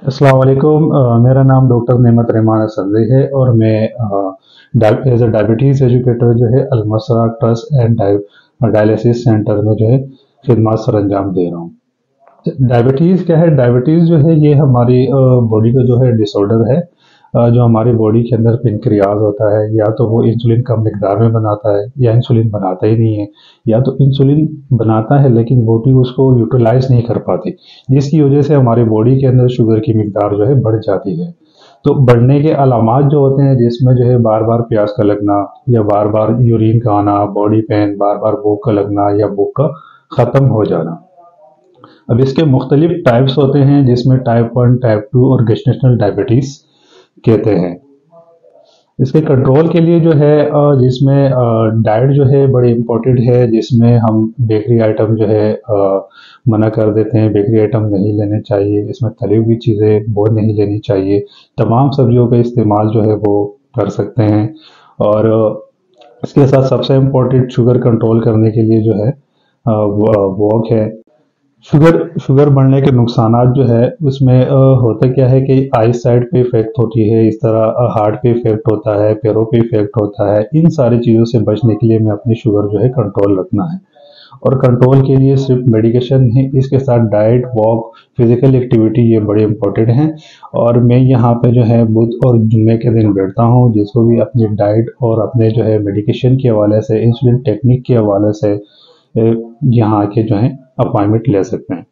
अस्सलाम वालेकुम। मेरा नाम डॉक्टर नेमत रहमान असलरी है और मैं एज ए डायबिटीज़ एजुकेटर जो है Almasra trust and dialysis centre में जो है खिदमत सर अंजाम दे रहा हूँ। डायबिटीज़ क्या है? डायबिटीज़ जो है ये हमारी बॉडी का जो है डिसऑर्डर है। जो हमारी बॉडी के अंदर पेनक्रियाज होता है, या तो वो इंसुलिन कम मिकदार में बनाता है या इंसुलिन बनाता ही नहीं है, या तो इंसुलिन बनाता है लेकिन बॉडी उसको यूटिलाइज नहीं कर पाती, जिसकी वजह से हमारी बॉडी के अंदर शुगर की मिकदार जो है बढ़ जाती है। तो बढ़ने के अलामात जो होते हैं, जिसमें जो है बार बार प्यास का लगना, या बार बार यूरिन का आना, बॉडी पेन, बार बार भूख का लगना या भूख का ख़त्म हो जाना। अब इसके मुख्तलिफ टाइप्स होते हैं, जिसमें टाइप 1, टाइप 2 और गेस्टेशनल डायबिटीज़ कहते हैं। इसके कंट्रोल के लिए जो है जिसमें डाइट जो है बड़ी इम्पोर्टेंट है, जिसमें हम बेकरी आइटम जो है मना कर देते हैं। बेकरी आइटम नहीं लेने चाहिए, इसमें तली हुई चीज़ें बहुत नहीं लेनी चाहिए। तमाम सब्जियों का इस्तेमाल जो है वो कर सकते हैं। और इसके साथ सबसे इम्पोर्टेंट शुगर कंट्रोल करने के लिए जो है वॉक है। शुगर बढ़ने के नुकसानात जो है उसमें होता क्या है कि आई साइड पे इफेक्ट होती है, इस तरह हार्ट पे इफेक्ट होता है, पैरों पे इफेक्ट होता है। इन सारी चीज़ों से बचने के लिए हमें अपनी शुगर जो है कंट्रोल रखना है, और कंट्रोल के लिए सिर्फ मेडिकेशन नहीं, इसके साथ डाइट, वॉक, फिजिकल एक्टिविटी ये बड़े इंपॉर्टेंट हैं। और मैं यहाँ पे जो है बुध और जुम्मे के दिन बैठता हूँ, जिसको भी अपनी डाइट और अपने जो है मेडिकेशन के हवाले से, इंसुलिन टेक्निक के हवाले से यहाँ के जो है अपॉइंटमेंट ले सकते हैं।